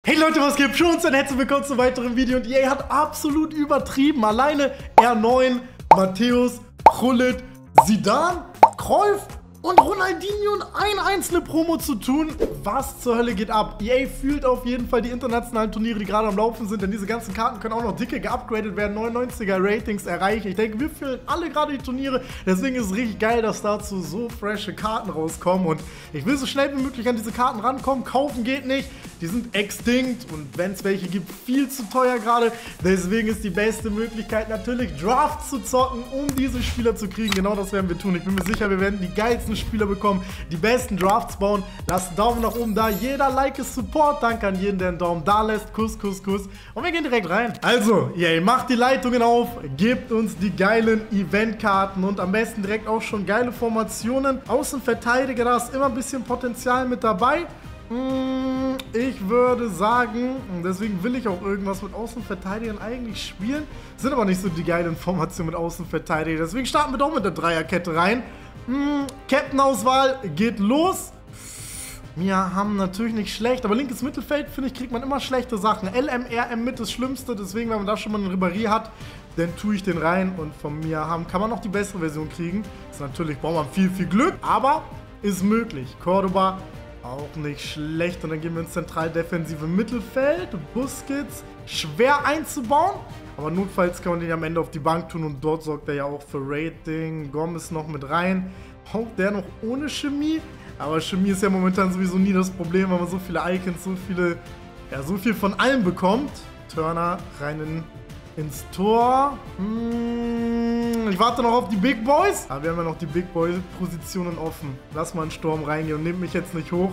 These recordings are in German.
Hey Leute, was geht? Schon und herzlich willkommen zu einem weiteren Video. Und EA hat absolut übertrieben. Alleine R9, Matthäus, Krullit, Zidane, Cruyff und Ronaldinho in eine einzelne Promo zu tun. Was zur Hölle geht ab? EA fühlt auf jeden Fall die internationalen Turniere, die gerade am Laufen sind, denn diese ganzen Karten können auch noch dicke geupgradet werden, 99er Ratings erreichen. Ich denke, wir fühlen alle gerade die Turniere, deswegen ist es richtig geil, dass dazu so frische Karten rauskommen und ich will so schnell wie möglich an diese Karten rankommen. Kaufen geht nicht, die sind extinct und wenn es welche gibt, viel zu teuer gerade. Deswegen ist die beste Möglichkeit natürlich Drafts zu zocken, um diese Spieler zu kriegen. Genau das werden wir tun. Ich bin mir sicher, wir werden die geilsten Spieler bekommen, die besten Drafts bauen. Lasst einen Daumen nach oben da. Jeder Like ist Support. Danke an jeden, der einen Daumen da lässt. Kuss, Kuss, Kuss. Und wir gehen direkt rein. Also, ihr macht die Leitungen auf, gebt uns die geilen Eventkarten und am besten direkt auch schon geile Formationen. Außenverteidiger, da ist immer ein bisschen Potenzial mit dabei. Ich würde sagen, deswegen will ich auch irgendwas mit Außenverteidigern eigentlich spielen. Sind aber nicht so die geilen Formationen mit Außenverteidigern. Deswegen starten wir doch mit der Dreierkette rein. Captain-Auswahl geht los. Wir haben natürlich nicht schlecht, aber linkes Mittelfeld, finde ich, kriegt man immer schlechte Sachen. LM, RM mit das Schlimmste, deswegen, wenn man da schon mal einen Ribéry hat, dann tue ich den rein und von mir kann man noch die bessere Version kriegen. Das ist natürlich, braucht man viel, viel Glück, aber ist möglich. Cordoba auch nicht schlecht und dann gehen wir ins zentral-defensive Mittelfeld. Busquets, schwer einzubauen, aber notfalls kann man den am Ende auf die Bank tun und dort sorgt er ja auch für Rating. Gomez noch mit rein. Auch der noch ohne Chemie. Aber Chemie ist ja momentan sowieso nie das Problem, weil man so viele Icons, so viel von allem bekommt. Turner rein ins Tor. Ich warte noch auf die Big Boys. Aber wir haben ja noch die Big Boy-Positionen offen. Lass mal einen Sturm reingehen und nehmt mich jetzt nicht hoch.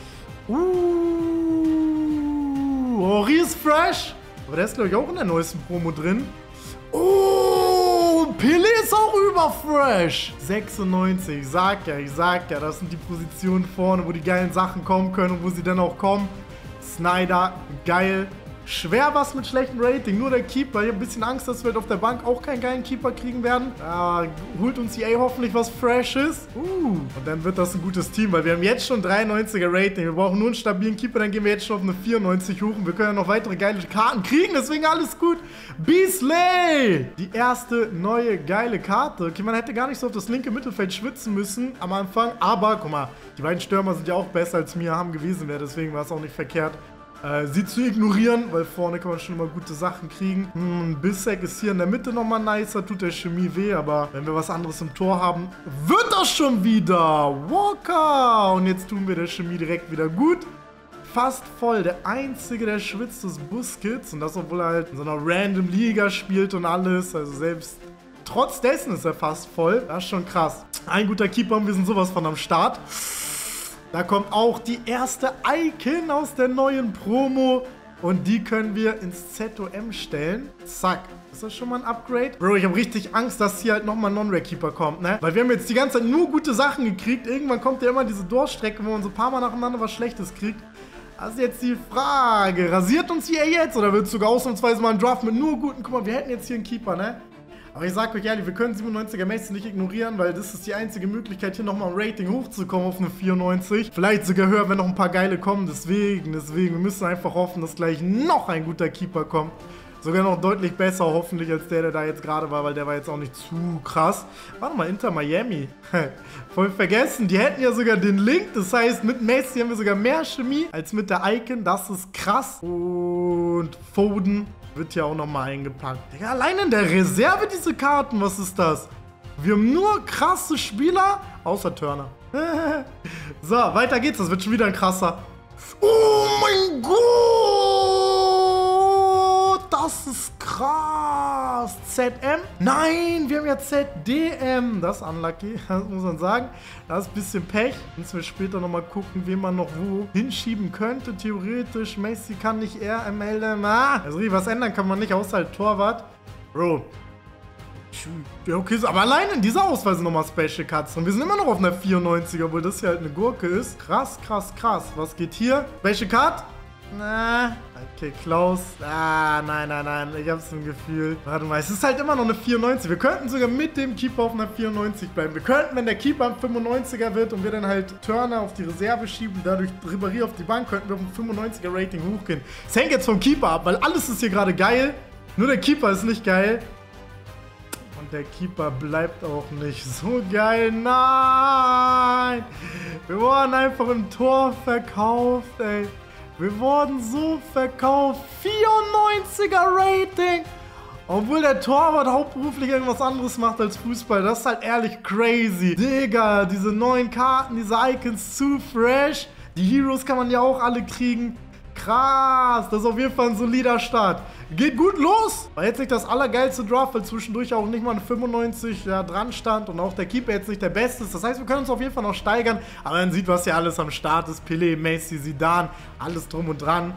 Ori ist fresh. Aber der ist, glaube ich, auch in der neuesten Promo drin. Pille ist auch überfresh. 96, ich sag ja, das sind die Positionen vorne, wo die geilen Sachen kommen können und wo sie dann auch kommen. Snyder, geil. Schwer was mit schlechtem Rating, nur der Keeper. Ich habe ein bisschen Angst, dass wir halt auf der Bank auch keinen geilen Keeper kriegen werden. Holt uns EA hoffentlich was Freshes. Und dann wird das ein gutes Team, weil wir haben jetzt schon 93er Rating. Wir brauchen nur einen stabilen Keeper, dann gehen wir jetzt schon auf eine 94 hoch. Und wir können ja noch weitere geile Karten kriegen, deswegen alles gut. Beasley! Die erste neue geile Karte. Okay, man hätte gar nicht so auf das linke Mittelfeld schwitzen müssen am Anfang. Aber, guck mal, die beiden Stürmer sind ja auch besser als mir haben gewesen wäre. Deswegen war es auch nicht verkehrt, sie zu ignorieren, weil vorne kann man schon mal gute Sachen kriegen. Bissek ist hier in der Mitte nochmal nicer, tut der Chemie weh, aber wenn wir was anderes im Tor haben, wird das schon wieder. Walker! Und jetzt tun wir der Chemie direkt wieder gut. Fast voll. Der Einzige, der schwitzt, ist Busquets. Und das, obwohl er halt in so einer random Liga spielt und alles. Also selbst trotz dessen ist er fast voll. Das ist schon krass. Ein guter Keeper und wir sind sowas von am Start. Da kommt auch die erste Icon aus der neuen Promo. Und die können wir ins ZOM stellen. Zack. Ist das schon mal ein Upgrade? Bro, ich habe richtig Angst, dass hier halt nochmal ein Non-Rare-Keeper kommt, ne? Weil wir haben jetzt die ganze Zeit nur gute Sachen gekriegt. Irgendwann kommt ja immer diese Durchstrecke, wo man so ein paar Mal nacheinander was Schlechtes kriegt. Das ist jetzt die Frage. Rasiert uns hier jetzt? Oder wird es sogar ausnahmsweise mal ein Draft mit nur guten? Guck mal, wir hätten jetzt hier einen Keeper, ne? Aber ich sag euch ehrlich, wir können 97er Messi nicht ignorieren, weil das ist die einzige Möglichkeit, hier nochmal ein Rating hochzukommen auf eine 94. Vielleicht sogar höher, wenn noch ein paar geile kommen. Deswegen, wir müssen einfach hoffen, dass gleich noch ein guter Keeper kommt. Sogar noch deutlich besser, hoffentlich, als der da jetzt gerade war, weil der war jetzt auch nicht zu krass. Warte mal, Inter Miami. Voll vergessen, die hätten ja sogar den Link. Das heißt, mit Messi haben wir sogar mehr Chemie als mit der Icon. Das ist krass. Und Foden wird hier auch nochmal eingepackt. Digga, allein in der Reserve diese Karten, was ist das? Wir haben nur krasse Spieler, außer Turner. So, weiter geht's, das wird schon wieder ein krasser. Oh mein Gott, das ist krass. ZM? Nein, wir haben ja ZDM. Das ist unlucky, das muss man sagen. Das ist ein bisschen Pech. Müssen wir später nochmal gucken, wen man noch wo hinschieben könnte. Theoretisch, Messi kann nicht RMLM. Also was ändern kann man nicht, außer halt Torwart. Bro. Ja, okay, aber allein in dieser Auswahl sind nochmal Special Cuts. Und wir sind immer noch auf einer 94er, obwohl das hier halt eine Gurke ist. Krass, krass, krass. Was geht hier? Special Cut? Na, okay, Klaus. Ah, nein, nein, nein. Ich hab's im Gefühl. Warte mal, es ist halt immer noch eine 94. Wir könnten sogar mit dem Keeper auf einer 94 bleiben. Wir könnten, wenn der Keeper ein 95er wird und wir dann halt Turner auf die Reserve schieben, dadurch Ribéry auf die Bank, könnten wir auf ein 95er Rating hochgehen. Es hängt jetzt vom Keeper ab, weil alles ist hier gerade geil. Nur der Keeper ist nicht geil. Und der Keeper bleibt auch nicht so geil. Nein! Wir wurden einfach im Tor verkauft, ey. Wir wurden so verkauft. 94er Rating. Obwohl der Torwart hauptberuflich irgendwas anderes macht als Fußball. Das ist halt ehrlich crazy. Digga, diese neuen Karten, diese Icons zu fresh. Die Heroes kann man ja auch alle kriegen. Krass, das ist auf jeden Fall ein solider Start. Geht gut los. War jetzt nicht das allergeilste Draft, weil zwischendurch auch nicht mal eine 95 dran stand und auch der Keeper jetzt nicht der Beste ist. Das heißt, wir können uns auf jeden Fall noch steigern. Aber man sieht, was hier alles am Start ist. Pelé, Messi, Zidane, alles drum und dran.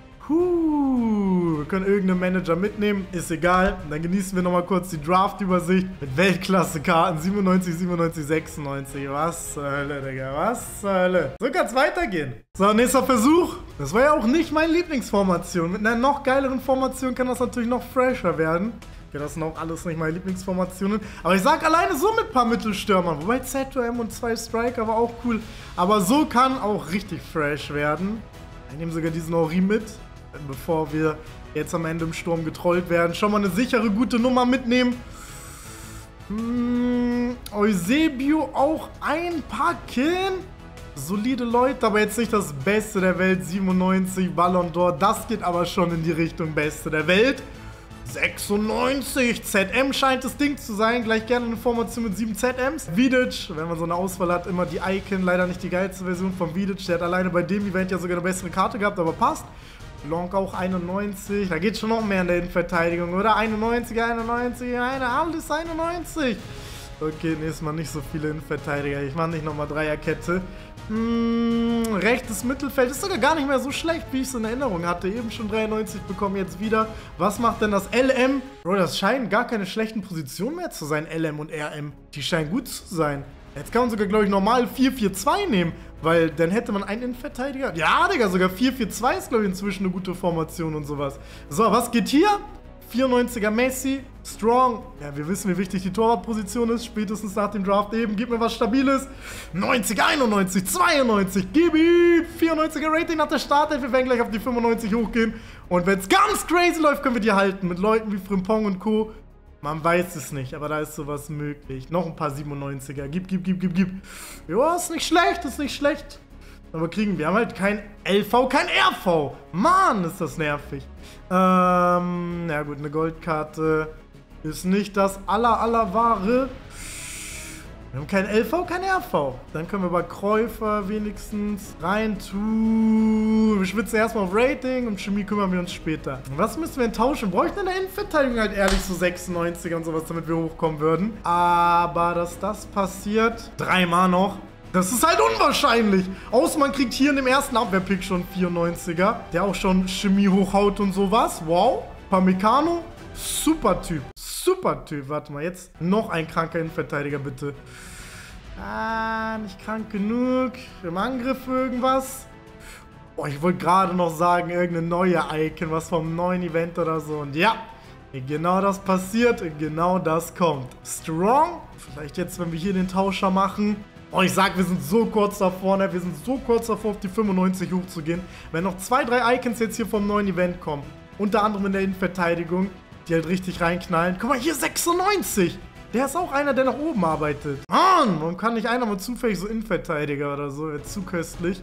Wir können irgendeinen Manager mitnehmen, ist egal. Und dann genießen wir nochmal kurz die Draft-Übersicht mit Weltklasse-Karten 97, 97, 96. Was zur Hölle, Digga, was zur Hölle. So kann es weitergehen. So, nächster Versuch. Das war ja auch nicht meine Lieblingsformation. Mit einer noch geileren Formation kann das natürlich noch fresher werden. Okay, das sind auch alles nicht meine Lieblingsformationen. Aber ich sag alleine so mit ein paar Mittelstürmern. Wobei ZOM und 2 Striker war auch cool. Aber so kann auch richtig fresh werden. Ich nehme sogar diesen Henry mit, bevor wir jetzt am Ende im Sturm getrollt werden. Schon mal eine sichere, gute Nummer mitnehmen. Eusebio auch einpacken. Solide Leute, aber jetzt nicht das Beste der Welt. 97, Ballon d'Or. Das geht aber schon in die Richtung Beste der Welt. 96, ZM scheint das Ding zu sein. Gleich gerne eine Formation mit 7 ZMs. Vidic, wenn man so eine Auswahl hat, immer die Icon. Leider nicht die geilste Version von Vidic. Der hat alleine bei dem Event ja sogar eine bessere Karte gehabt, aber passt. Long auch 91. Da geht schon noch mehr in der Innenverteidigung, oder? 91, 91, alles 91. Okay, nächstes Mal nicht so viele Innenverteidiger. Ich mache nicht nochmal Dreierkette. Rechtes Mittelfeld ist sogar gar nicht mehr so schlecht, wie ich es in Erinnerung hatte. Eben schon 93 bekommen, jetzt wieder. Was macht denn das LM? Bro, das scheinen gar keine schlechten Positionen mehr zu sein, LM und RM. Die scheinen gut zu sein. Jetzt kann man sogar, glaube ich, normal 4-4-2 nehmen, weil dann hätte man einen Innenverteidiger. Ja, Digga, sogar 4-4-2 ist, glaube ich, inzwischen eine gute Formation und sowas. So, was geht hier? 94er Messi, strong. Ja, wir wissen, wie wichtig die Torwartposition ist, spätestens nach dem Draft eben. Gib mir was Stabiles. 90, 91, 92, gib ihm. 94er Rating nach der Startelf. Wir werden gleich auf die 95 hochgehen. Und wenn es ganz crazy läuft, können wir die halten. Mit Leuten wie Frimpong und Co. Man weiß es nicht, aber da ist sowas möglich. Noch ein paar 97er. Gib. Ja, ist nicht schlecht, ist nicht schlecht. Aber wir haben halt kein LV, kein RV. Mann, ist das nervig. Ja gut, eine Goldkarte ist nicht das aller Wahre. Wir haben kein LV, kein RV. Dann können wir bei Käufer wenigstens rein tun. Wir schwitzen erstmal auf Rating und Chemie kümmern wir uns später. Was müssen wir denn tauschen? Bräuchten in der Innenverteidigung halt ehrlich so 96er und sowas, damit wir hochkommen würden. Aber dass das passiert, 3-mal noch. Das ist halt unwahrscheinlich. Außer man kriegt hier in dem ersten Abwehrpick schon 94er, der auch schon Chemie hochhaut und sowas. Wow. Pamecano, super Typ. Super Typ. Warte mal, jetzt noch ein kranker Innenverteidiger, bitte. Ah, nicht krank genug. Im Angriff irgendwas. Oh, ich wollte gerade noch sagen, irgendeine neue Icon, was vom neuen Event oder so. Und ja, genau das passiert, genau das kommt. Strong. Vielleicht jetzt, wenn wir hier den Tauscher machen. Oh, ich sag, wir sind so kurz davor, ne? Wir sind so kurz davor, auf die 95 hochzugehen. Wenn noch 2, 3 Icons jetzt hier vom neuen Event kommen, unter anderem in der Innenverteidigung, die halt richtig reinknallen. Guck mal, hier 96. Der ist auch einer, der nach oben arbeitet. Mann, warum kann nicht einer mal zufällig so Innenverteidiger oder so? Wird zu köstlich.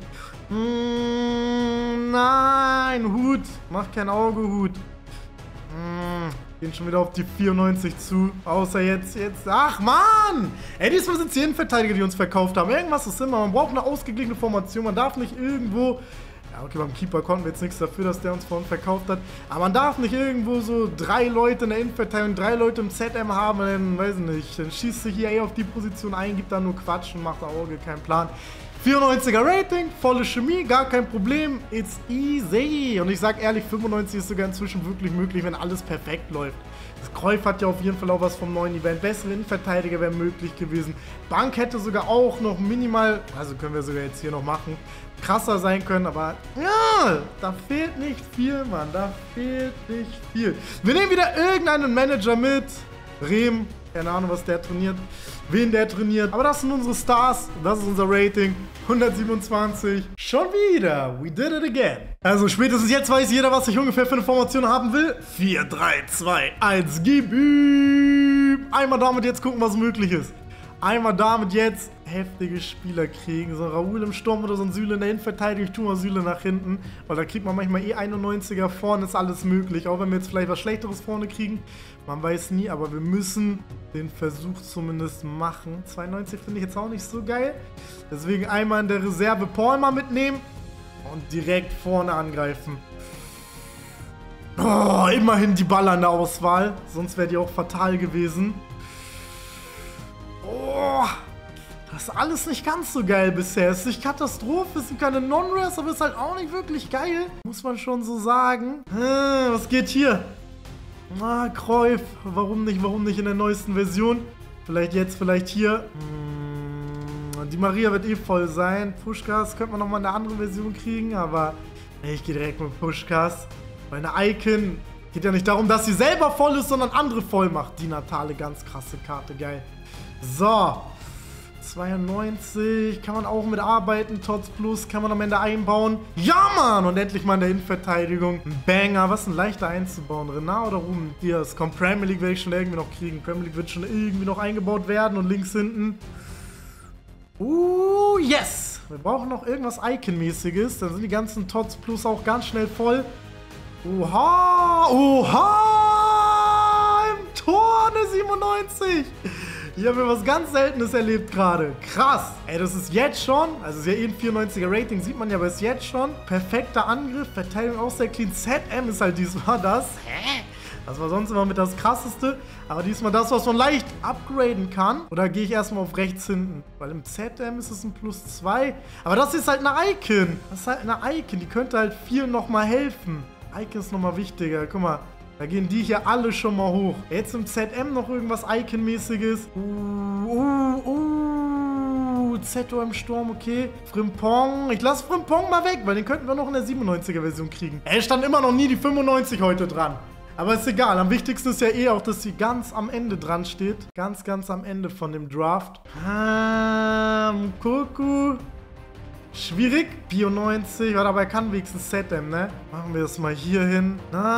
Nein, Hut. Macht kein Auge, Hut. Gehen schon wieder auf die 94 zu. Außer jetzt. Ach, Mann! Ey, diesmal sind es die Innenverteidiger, die uns verkauft haben. Irgendwas ist immer. Man braucht eine ausgeglichene Formation. Man darf nicht irgendwo... Ja, okay, beim Keeper konnten wir jetzt nichts dafür, dass der uns vorhin verkauft hat. Aber man darf nicht irgendwo so 3 Leute in der Innenverteidigung, 3 Leute im ZM haben. Dann, weiß ich nicht, dann schießt sich hier auf die Position ein, gibt dann nur Quatsch und macht Auge, kein Plan. 94er Rating, volle Chemie, gar kein Problem. It's easy. Und ich sag ehrlich, 95 ist sogar inzwischen wirklich möglich, wenn alles perfekt läuft. Das Cruyff hat ja auf jeden Fall auch was vom neuen Event. Bessere Innenverteidiger wäre möglich gewesen. Bank hätte sogar auch noch minimal, also können wir sogar jetzt hier noch machen, krasser sein können. Aber ja, da fehlt nicht viel, Mann. Da fehlt nicht viel. Wir nehmen wieder irgendeinen Manager mit. Rehm, keine Ahnung, was der trainiert. Wen der trainiert. Aber das sind unsere Stars. Das ist unser Rating. 127. Schon wieder. We did it again. Also spätestens jetzt weiß jeder, was ich ungefähr für eine Formation haben will. 4, 3, 2, 1. Gib ihm. Einmal damit jetzt gucken, was möglich ist. Einmal damit jetzt heftige Spieler kriegen. So ein Raoul im Sturm oder so ein Süle in der Innenverteidigung. Ich tue mal Süle nach hinten. Weil da kriegt man manchmal eh 91er vorne. Ist alles möglich. Auch wenn wir jetzt vielleicht was Schlechteres vorne kriegen. Man weiß nie, aber wir müssen den Versuch zumindest machen. 92 finde ich jetzt auch nicht so geil. Deswegen einmal in der Reserve Paul mal mitnehmen. Und direkt vorne angreifen. Oh, immerhin die Baller in der Auswahl. Sonst wäre die auch fatal gewesen. Oh, das ist alles nicht ganz so geil bisher. Es ist nicht Katastrophe, es sind keine Non-Rares, aber es ist halt auch nicht wirklich geil. Muss man schon so sagen. Was geht hier? Ah, Cruyff. Warum nicht in der neuesten Version? Vielleicht jetzt, vielleicht hier. Die Maria wird eh voll sein. Puschkas könnte man nochmal in einer anderen Version kriegen, aber ich gehe direkt mit Puschkas. Weil eine Icon geht ja nicht darum, dass sie selber voll ist, sondern andere voll macht. Die Natale, ganz krasse Karte, geil. So, 92, kann man auch mitarbeiten, Tots Plus, kann man am Ende einbauen. Ja, Mann! Und endlich mal in der Innenverteidigung. Ein Banger, was ein leichter einzubauen. Renard oder Ruben Diaz? Komm, Premier League werde ich schon irgendwie noch kriegen. Premier League wird schon irgendwie noch eingebaut werden und links hinten. Yes! Wir brauchen noch irgendwas Icon-mäßiges, dann sind die ganzen Tots Plus auch ganz schnell voll. Oha! Oha! Im Tor eine 97! Hier haben wir was ganz Seltenes erlebt gerade. Krass. Ey, das ist jetzt schon, also ist ja eh ein 94er Rating, sieht man ja, aber ist jetzt schon. Perfekter Angriff, Verteidigung auch sehr clean. ZM ist halt diesmal das. Das war sonst immer mit das Krasseste. Aber diesmal das, was man leicht upgraden kann. Oder gehe ich erstmal auf rechts hinten? Weil im ZM ist es ein +2. Aber das ist halt eine Icon. Das ist halt eine Icon. Die könnte halt vielen nochmal helfen. Icon ist nochmal wichtiger. Guck mal. Da gehen die hier alle schon mal hoch. Jetzt im ZM noch irgendwas Icon-mäßiges. Zeto im Sturm, okay. Frimpong. Ich lasse Frimpong mal weg, weil den könnten wir noch in der 97er-Version kriegen. Es stand immer noch nie die 95 heute dran. Aber ist egal. Am wichtigsten ist ja eh auch, dass sie ganz am Ende dran steht. Ganz am Ende von dem Draft. Kuku. Schwierig. Bio 90. Warte, aber er kann wenigstens ZM, ne? Machen wir das mal hier hin.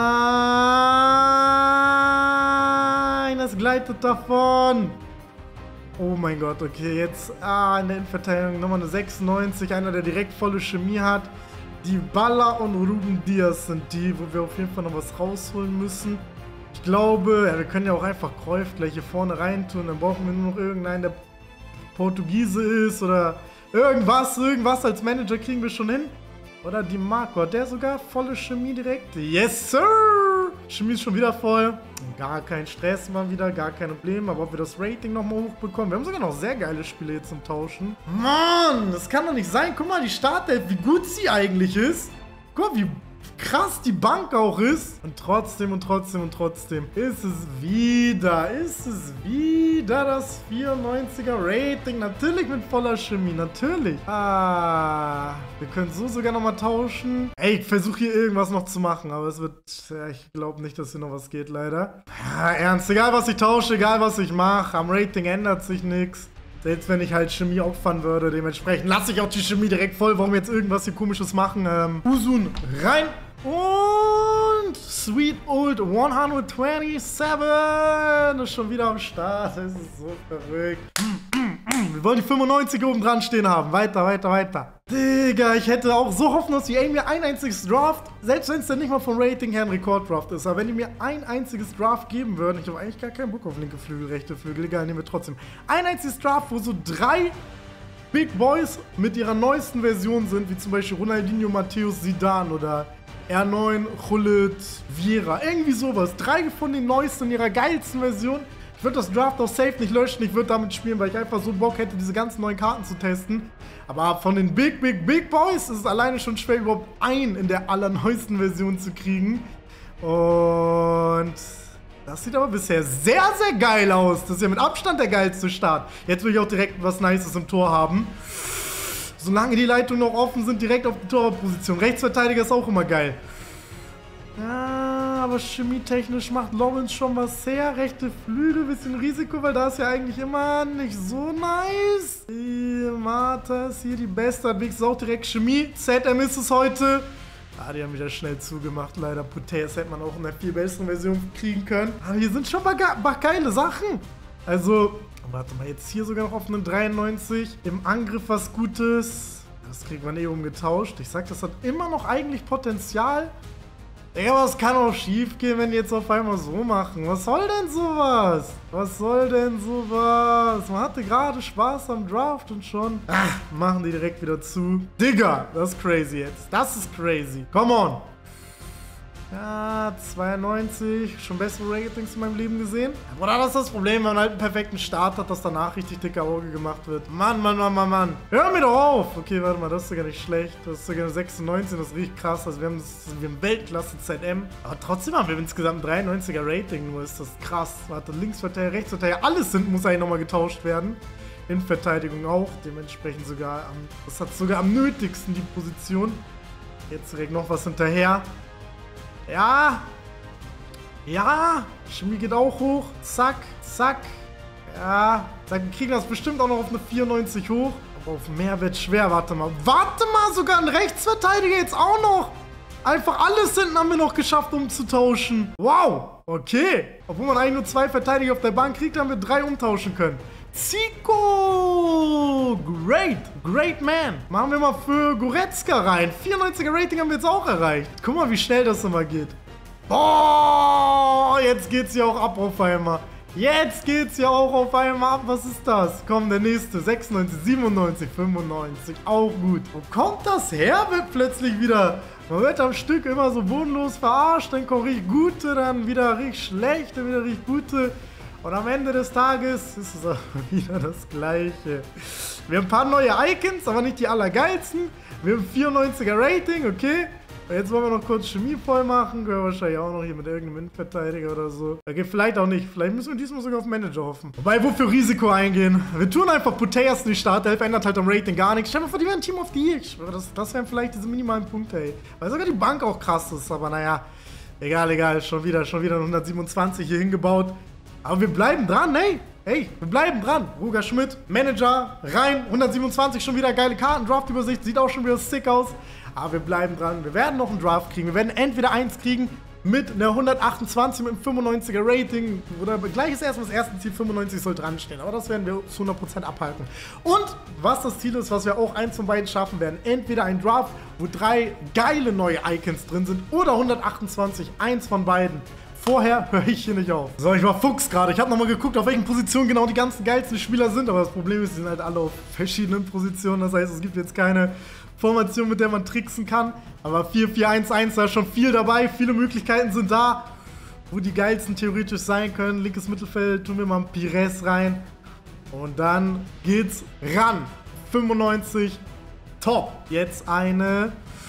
Nein, das gleitet davon. Oh mein Gott, okay. Jetzt in der Innenverteidigung nochmal eine 96. Einer, der direkt volle Chemie hat. Die Baller und Ruben Diaz sind die, wo wir auf jeden Fall noch was rausholen müssen. Ich glaube, ja, wir können ja auch einfach Cruyff gleich hier vorne reintun. Dann brauchen wir nur noch irgendeinen, der Portugiese ist oder irgendwas als Manager kriegen wir schon hin. Oder die Marco, hat der sogar volle Chemie direkt? Yes, Sir! Chemie ist schon wieder voll. Gar kein Stress mal wieder, gar kein Problem. Aber ob wir das Rating nochmal hochbekommen. Wir haben sogar noch sehr geile Spiele jetzt zum Tauschen. Mann, das kann doch nicht sein. Guck mal, die Startelf, wie gut sie eigentlich ist. Guck mal, wie krass die Bank auch ist. Und trotzdem ist es wieder das 94er Rating. Natürlich mit voller Chemie, natürlich. Wir können so sogar nochmal tauschen. Ey, ich versuche hier irgendwas noch zu machen, aber es wird, ja, ich glaube nicht, dass hier noch was geht, leider. Ja, ernst, egal was ich tausche, egal was ich mache, am Rating ändert sich nichts. Selbst wenn ich halt Chemie opfern würde, dementsprechend lasse ich auch die Chemie direkt voll. Warum jetzt irgendwas hier Komisches machen? Usun rein. Und Sweet Old 127 ist schon wieder am Start. Das ist so verrückt. Wir wollen die 95 oben dran stehen haben. Weiter. Digga, ich hätte auch so hoffen, dass die mir ein einziges Draft, selbst wenn es dann nicht mal vom Rating her ein Rekorddraft ist, aber wenn die mir ein einziges Draft geben würden, ich habe eigentlich gar keinen Bock auf linke Flügel, rechte Flügel, egal, nehmen wir trotzdem. Ein einziges Draft, wo so 3 Big Boys mit ihrer neuesten Version sind, wie zum Beispiel Ronaldinho, Matthäus, Zidane oder R9, Gullit, Vieira, irgendwie sowas. 3 von den neuesten in ihrer geilsten Version. Ich würde das Draft auch safe nicht löschen. Ich würde damit spielen, weil ich einfach so Bock hätte, diese ganzen neuen Karten zu testen. Aber von den Big Boys ist es alleine schon schwer, überhaupt einen in der allerneuesten Version zu kriegen. Und das sieht aber bisher sehr, sehr geil aus. Das ist ja mit Abstand der geilste Start. Jetzt will ich auch direkt was Nices im Tor haben. Solange die Leitungen noch offen sind, direkt auf die Torwartposition. Rechtsverteidiger ist auch immer geil. Ja, aber chemietechnisch macht Lawrence schon was her. Rechte Flügel, bisschen Risiko, weil da ist ja eigentlich immer nicht so nice. Martha ist hier die beste. Bix ist auch direkt Chemie. ZM ist es heute. Ah, die haben wieder schnell zugemacht, leider. Puteas hätte man auch in einer viel besseren Version kriegen können. Aber hier sind schon mal geile Sachen. Also, warte mal, jetzt hier sogar noch auf einen 93. Im Angriff was Gutes. Das kriegt man eh umgetauscht. Ich sag, das hat immer noch eigentlich Potenzial. Ja, aber es kann auch schief gehen, wenn die jetzt auf einmal so machen. Was soll denn sowas? Was soll denn sowas? Man hatte gerade Spaß am Draft und schon machen die direkt wieder zu. Digga, das ist crazy jetzt. Das ist crazy. Come on. Ja, 92. Schon bessere Ratings in meinem Leben gesehen. Oder das ist das Problem, wenn man halt einen perfekten Start hat, dass danach richtig dicker Auge gemacht wird. Mann. Hör mir doch auf. Okay, warte mal, das ist sogar nicht schlecht. Das ist sogar eine 96, das riecht krass. Also wir haben Weltklasse ZM. Aber trotzdem haben wir insgesamt ein 93er Rating. Nur ist das krass. Warte, Linksverteidiger, Rechtsverteidiger, alles muss eigentlich nochmal getauscht werden. In Verteidigung auch. Dementsprechend das hat sogar am nötigsten die Position. Jetzt direkt noch was hinterher. Ja. Chemie geht auch hoch. Zack. Ja. Wir kriegen das bestimmt auch noch auf eine 94 hoch. Aber auf mehr wird schwer. Warte mal, sogar ein Rechtsverteidiger jetzt auch noch. Einfach alles hinten haben wir noch geschafft umzutauschen. Wow. Okay. Obwohl man eigentlich nur 2 Verteidiger auf der Bank kriegt, haben wir 3 umtauschen können. Zico! Great man. Machen wir mal für Goretzka rein. 94er Rating haben wir jetzt auch erreicht. Guck mal, wie schnell das immer geht. Oh, jetzt geht's ja auch ab auf einmal. Was ist das? Komm, der nächste. 96, 97, 95. Auch gut. Wo kommt das her? Wird plötzlich wieder... Man wird am Stück immer so bodenlos verarscht. Dann kommen richtig gute, dann wieder richtig schlechte, dann wieder richtig gute... Und am Ende des Tages ist es auch wieder das Gleiche. Wir haben ein paar neue Icons, aber nicht die allergeilsten. Wir haben 94er Rating, okay. Und jetzt wollen wir noch kurz Chemie voll machen. Können wir wahrscheinlich auch noch hier mit irgendeinem Innenverteidiger oder so. Okay, vielleicht auch nicht. Vielleicht müssen wir diesmal sogar auf Manager hoffen. Wobei, wofür Risiko eingehen? Wir tun einfach Puteas in die Startelf, ändert halt am Rating gar nichts. Stell dir mal vor, die wären Team of the Year. Das wären vielleicht diese minimalen Punkte, ey. Weil sogar die Bank auch krass ist, aber naja. Egal. Schon wieder 127 hier hingebaut. Aber wir bleiben dran, ey. Hey, wir bleiben dran. Roger Schmidt, Manager, rein. 127, schon wieder geile Karten. Draft-Übersicht, sieht auch schon wieder sick aus. Aber wir bleiben dran. Wir werden noch einen Draft kriegen. Wir werden entweder eins kriegen mit einer 128 mit einem 95er Rating. Oder gleich ist erstmal das erste Ziel, 95 soll dran stehen. Aber das werden wir zu 100% abhalten. Und was das Ziel ist, was wir auch eins von beiden schaffen werden. Entweder ein Draft, wo 3 geile neue Icons drin sind. Oder 128, eins von beiden. Vorher höre ich hier nicht auf. So, ich war Fuchs gerade. Ich habe nochmal geguckt, auf welchen Positionen genau die ganzen geilsten Spieler sind. Aber das Problem ist, die sind halt alle auf verschiedenen Positionen. Das heißt, es gibt jetzt keine Formation, mit der man tricksen kann. Aber 4-4-1-1, da ist schon viel dabei. Viele Möglichkeiten sind da, wo die geilsten theoretisch sein können. Linkes Mittelfeld, tun wir mal einen Pires rein. Und dann geht's ran. 95, top. Jetzt eine...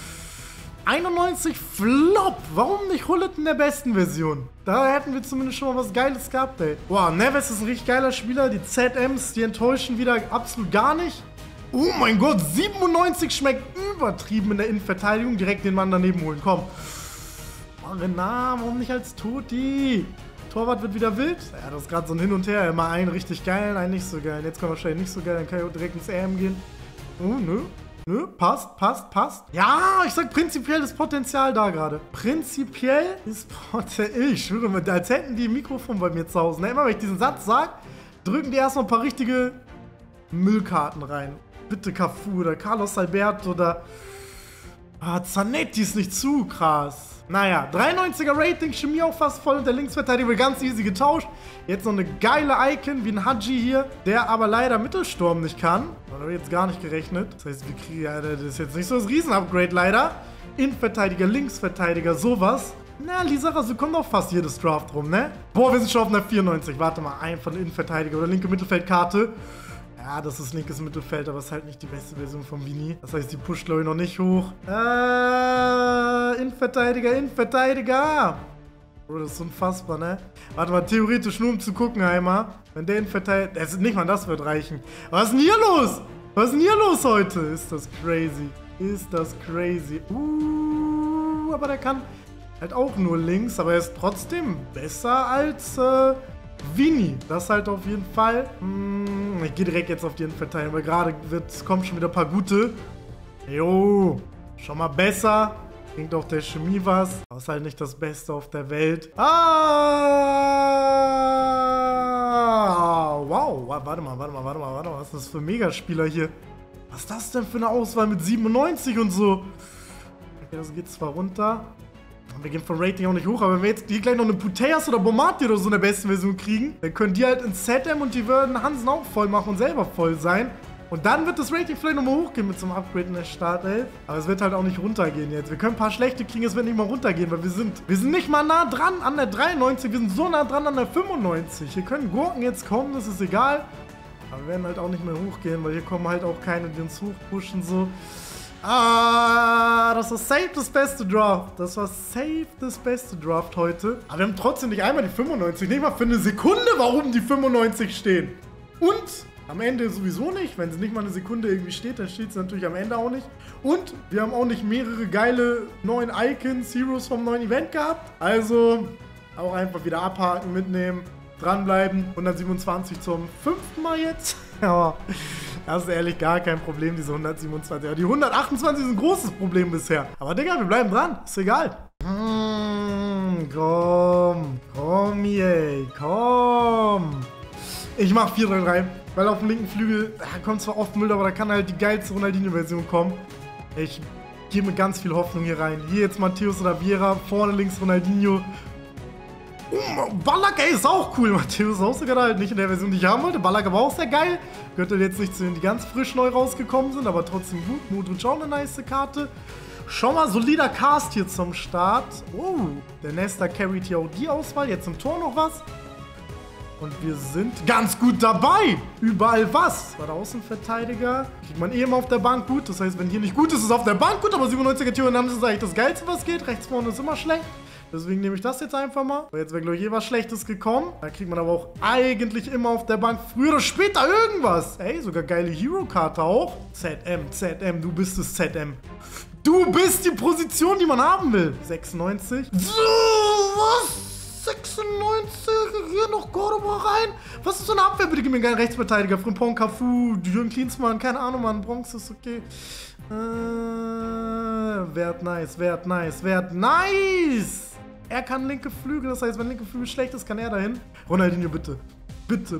91 Flop. Warum nicht Hullet in der besten Version? Da hätten wir zumindest schon mal was Geiles gehabt, ey. Wow, Neves ist ein richtig geiler Spieler. Die ZMs, die enttäuschen wieder absolut gar nicht. Oh mein Gott, 97 schmeckt übertrieben in der Innenverteidigung. Direkt den Mann daneben holen, komm. Oh, Renard, warum nicht als Toti? Torwart wird wieder wild. Ja, das ist gerade so ein Hin und Her. Immer einen richtig geil, einen nicht so geil. Jetzt kommt wahrscheinlich nicht so geil, dann kann ich auch direkt ins AM gehen. Oh, nö. Nö, passt. Ja, ich sag prinzipiell ist Potenzial da gerade. Prinzipiell ist Potenzial. Ich schwöre mal, als hätten die ein Mikrofon bei mir zu Hause. Ne? Immer wenn ich diesen Satz sage, drücken die erstmal ein paar richtige Müllkarten rein. Bitte Cafu oder Carlos Alberto oder... Zanetti ist nicht zu krass. Naja, 93er Rating, Chemie auch fast voll und der Linksverteidiger wird ganz easy getauscht. Jetzt noch eine geile Icon wie ein Haji hier, der aber leider Mittelsturm nicht kann. Da habe ich jetzt gar nicht gerechnet. Das heißt, wir kriegen, ja, das ist jetzt nicht so das Riesen-Upgrade leider. Innenverteidiger, Linksverteidiger, sowas. Na, Lizarazu kommt auch fast jedes Draft rum, ne? Boah, wir sind schon auf einer 94. Warte mal, ein von der Innenverteidiger oder linke Mittelfeldkarte. Ja, das ist linkes Mittelfeld, aber ist halt nicht die beste Version von Vini. Das heißt, die pusht, glaube ich, noch nicht hoch. Innenverteidiger. Bro, das ist unfassbar, ne? Warte mal, theoretisch nur um zu gucken einmal. Wenn der Innenverteidiger... Nicht mal das wird reichen. Was ist denn hier los? Was ist denn hier los heute? Ist das crazy. Aber der kann halt auch nur links, aber er ist trotzdem besser als Vini. Das halt auf jeden Fall. Ich gehe direkt jetzt auf die Innenverteidigung, weil gerade kommen schon wieder ein paar gute. Jo, schon mal besser. Bringt auch der Chemie was. Aber ist halt nicht das Beste auf der Welt. Wow. Warte mal. Was ist das für Megaspieler hier? Was ist das denn für eine Auswahl mit 97 und so? Okay, das geht zwar runter. Wir gehen vom Rating auch nicht hoch, aber wenn wir jetzt hier gleich noch eine Putellas oder Bomati oder so in der besten Version kriegen, dann können die halt ins ZM und die würden Hansen auch voll machen und selber voll sein. Und dann wird das Rating vielleicht nochmal hochgehen mit so einem Upgrade in der Startelf. Aber es wird halt auch nicht runtergehen jetzt. Wir können ein paar schlechte kriegen, es wird nicht mal runtergehen, weil wir sind nicht mal nah dran an der 93, wir sind so nah dran an der 95. Hier können Gurken jetzt kommen, das ist egal. Aber wir werden halt auch nicht mehr hochgehen, weil hier kommen halt auch keine, die uns hochpushen so. Das war safe das beste Draft. Heute. Aber wir haben trotzdem nicht einmal die 95. Nicht mal für eine Sekunde, warum die 95 stehen. Und am Ende sowieso nicht. Wenn sie nicht mal eine Sekunde irgendwie steht, dann steht sie natürlich am Ende auch nicht. Und wir haben auch nicht mehrere geile neuen Icons, Heroes vom neuen Event gehabt. Also auch einfach wieder abhaken, mitnehmen, dranbleiben. 127 zum 5. Mal jetzt. Ja, das ist ehrlich gar kein Problem, diese 127. Ja, die 128 ist ein großes Problem bisher. Aber Digga, wir bleiben dran. Ist egal. Komm, Ich mach 4-3-3, weil auf dem linken Flügel kommt zwar oft Müll, aber da kann halt die geilste Ronaldinho-Version kommen. Ich gehe mit ganz viel Hoffnung hier rein. Hier jetzt Matthäus oder Vieira, vorne links Ronaldinho. Ballack, ey, ist auch cool. Matthäus ist auch sogar halt nicht in der Version, die ich haben wollte. Ballack aber auch sehr geil. Gehört jetzt nicht zu denen, die ganz frisch neu rausgekommen sind, aber trotzdem gut. Modric auch eine nice Karte. Schon mal solider Cast hier zum Start. Oh, der Nesta carryt hier auch die Auswahl. Jetzt im Tor noch was. Und wir sind ganz gut dabei. Überall was. War der Außenverteidiger. Kriegt man eh immer auf der Bank gut. Das heißt, wenn hier nicht gut ist, ist es auf der Bank gut. Aber 97er Türen haben, das ist eigentlich das Geilste, was geht. Rechts vorne ist immer schlecht. Deswegen nehme ich das jetzt einfach mal. Weil jetzt wäre, glaube ich, was Schlechtes gekommen. Da kriegt man aber auch eigentlich immer auf der Bank früher oder später irgendwas. Ey, sogar geile Hero-Karte auch. ZM, du bist das ZM. Du bist die Position, die man haben will. 96. So, was? 96? Hier noch Cordoba rein? Was ist so eine Abwehr? Bitte gib mir einen geilen Rechtsverteidiger. Frimpong, Cafu, Jürgen Klinsmann, keine Ahnung, Mann. Bronze ist okay. Wert nice. Er kann linke Flügel, das heißt, wenn linke Flügel schlecht ist, kann er dahin. Ronaldinho, bitte. Bitte.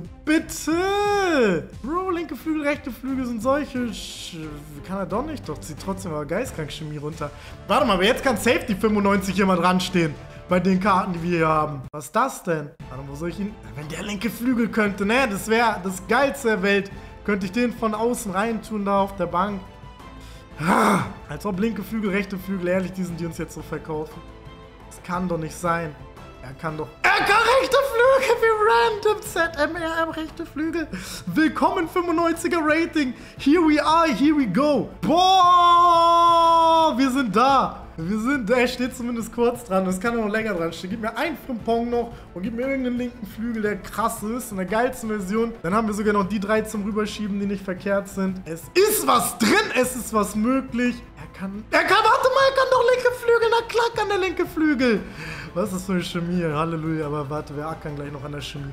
Bro, linke Flügel, rechte Flügel sind solche... Kann er doch nicht, doch zieht trotzdem aber geistkrank Chemie runter. Warte mal, aber jetzt kann safe die 95 hier mal dran stehen. Bei den Karten, die wir hier haben. Was ist das denn? Warte, wo soll ich ihn... Wenn der linke Flügel könnte, ne? Das wäre das Geilste der Welt. Könnte ich den von außen rein tun, da auf der Bank. Als ob linke Flügel, rechte Flügel, ehrlich, die uns jetzt so verkaufen. Das kann doch nicht sein. Er kann rechte Flügel, wie random. ZMRM, rechte Flügel. Willkommen 95er Rating. Here we are, here we go. Boah, wir sind da. Er steht zumindest kurz dran. Das kann noch länger dran stehen. Gib mir einen Frimpong noch und gib mir irgendeinen linken Flügel, der krass ist. In der geilsten Version. Dann haben wir sogar noch die 3 zum Rüberschieben, die nicht verkehrt sind. Es ist was drin. Es ist was möglich. Warte mal, er kann doch linke Flügel. Na klar kann der linke Flügel. Was ist das für eine Chemie? Halleluja. Aber warte, wir ackern gleich noch an der Chemie.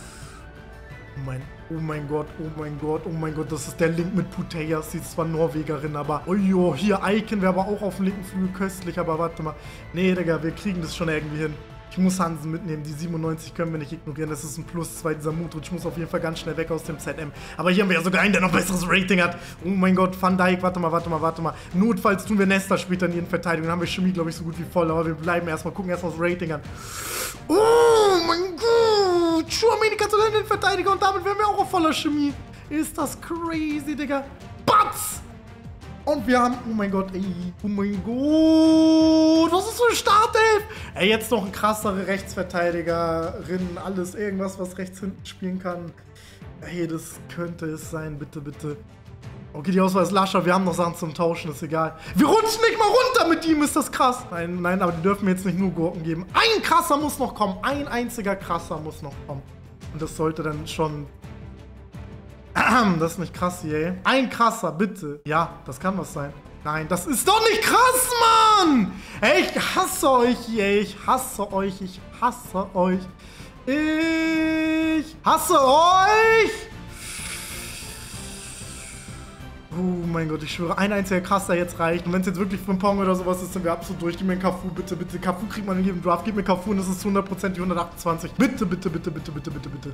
Oh mein Gott, das ist der Link mit Putellas, sie ist zwar Norwegerin, aber oh jo, hier Icon wäre aber auch auf dem linken Flügel köstlich, aber warte mal. Nee, Digga, wir kriegen das schon irgendwie hin. Ich muss Hansen mitnehmen, die 97 können wir nicht ignorieren, das ist ein +2, dieser Modric. Ich muss auf jeden Fall ganz schnell weg aus dem ZM. Aber hier haben wir ja sogar einen, der noch besseres Rating hat. Oh mein Gott, Van Dijk, warte mal. Notfalls tun wir Nesta später in die Innenverteidigung, dann haben wir Chemie, glaube ich, so gut wie voll, aber wir bleiben erstmal, gucken erstmal das Rating an. Oh mein Gott, Tchouaméni kann sogar in den Innenverteidiger und damit wären wir auch auf voller Chemie. Ist das crazy, Digga. Batz! Und wir haben, oh mein Gott, ey, oh mein Gott, was ist so eine Startelf? Ey, jetzt noch ein krassere Rechtsverteidigerin, alles, irgendwas, was rechts hinten spielen kann. Ey, das könnte es sein, bitte, bitte. Okay, die Auswahl ist lascher, wir haben noch Sachen zum Tauschen, ist egal. Wir rutschen nicht mal runter mit ihm, ist das krass. Nein, nein, aber die dürfen mir jetzt nicht nur Gurken geben. Ein krasser muss noch kommen, ein einziger krasser muss noch kommen. Und das sollte dann schon... Das ist nicht krass hier, ey. Ein krasser, bitte. Ja, das kann was sein. Nein, das ist doch nicht krass, Mann! Ey, ich hasse euch hier, ich hasse euch, ich hasse euch. Ich hasse euch! Oh mein Gott, ich schwöre, ein einziger krasser jetzt reicht. Und wenn es jetzt wirklich Frimpong oder sowas ist, sind wir absolut durch. Gib mir einen Cafu, bitte, bitte. Cafu kriegt man in jedem Draft. Gib mir Cafu und das ist 100% die 128. Bitte, bitte, bitte, bitte, bitte, bitte, bitte.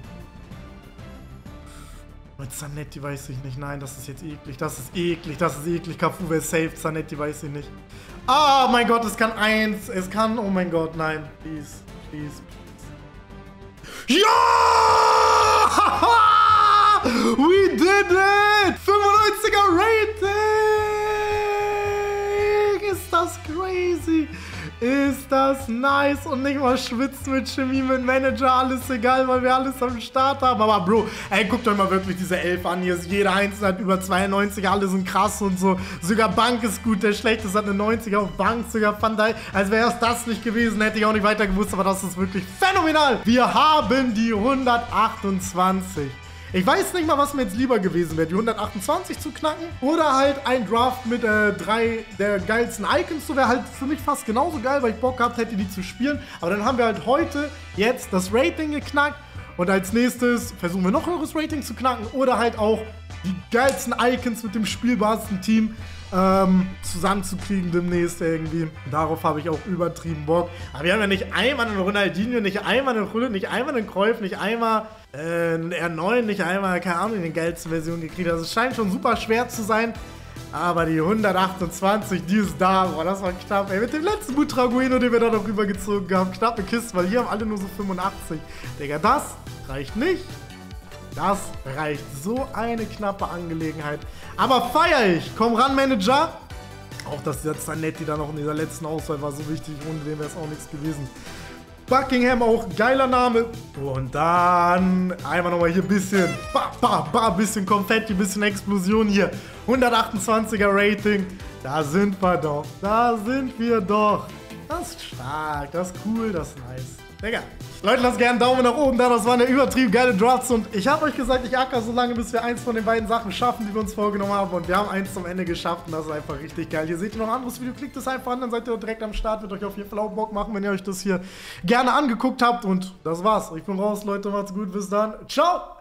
Mit Zanetti weiß ich nicht. Nein, das ist jetzt eklig. Das ist eklig. Das ist eklig. Cafu wäre safe. Zanetti weiß ich nicht. Ah, oh mein Gott, es kann eins. Es kann. Oh mein Gott, nein. Please. Please. Ja! We did it! 95er Rating! Ist das crazy? Ist das nice und nicht mal schwitzen mit Chemie, mit Manager, alles egal, weil wir alles am Start haben. Aber Bro, ey, guckt euch mal wirklich diese 11 an. Hier ist jeder Einzelne hat über 92, alle sind krass und so. Sogar Bank ist gut, der Schlechteste hat eine 90 auf Bank, sogar Van Dijk. Als wäre es das nicht gewesen, hätte ich auch nicht weiter gewusst, aber das ist wirklich phänomenal. Wir haben die 128. Ich weiß nicht mal, was mir jetzt lieber gewesen wäre, die 128 zu knacken oder halt ein Draft mit 3 der geilsten Icons. So wäre halt für mich fast genauso geil, weil ich Bock gehabt hätte, die zu spielen. Aber dann haben wir halt heute jetzt das Rating geknackt und als nächstes versuchen wir noch höheres Rating zu knacken oder halt auch die geilsten Icons mit dem spielbarsten Team zusammenzukriegen demnächst irgendwie. Darauf habe ich auch übertrieben Bock. Aber wir haben ja nicht einmal einen Ronaldinho, nicht einmal einen Rulli, nicht einmal einen Cruyff, nicht einmal einen R9, nicht einmal, keine Ahnung, in den geilsten Versionen gekriegt. Also es scheint schon super schwer zu sein. Aber die 128, die ist da. Boah, das war knapp. Ey, mit dem letzten Butragueno, den wir da noch rübergezogen haben. Knappe Kiste, weil hier haben alle nur so 85. Digga, das reicht nicht. Das reicht. So eine knappe Angelegenheit. Aber feier ich. Komm ran, Manager. Auch dass der Zanetti da noch in dieser letzten Auswahl war so wichtig. Ohne den wäre es auch nichts gewesen. Buckingham auch geiler Name. Und dann einmal nochmal hier ein bisschen, bisschen Konfetti, bisschen Explosion hier. 128er Rating. Da sind wir doch. Da sind wir doch. Das ist stark, das ist cool, das ist nice. Digga. Leute, lasst gerne einen Daumen nach oben da. Das waren ja übertrieben geile Drafts. Und ich habe euch gesagt, ich acker so lange, bis wir eins von den beiden Sachen schaffen, die wir uns vorgenommen haben. Und wir haben eins zum Ende geschafft. Und das ist einfach richtig geil. Hier seht ihr noch ein anderes Video. Klickt es einfach an, dann seid ihr direkt am Start. Wird euch auf jeden Fall auch Bock machen, wenn ihr euch das hier gerne angeguckt habt. Und das war's. Ich bin raus, Leute. Macht's gut. Bis dann. Ciao.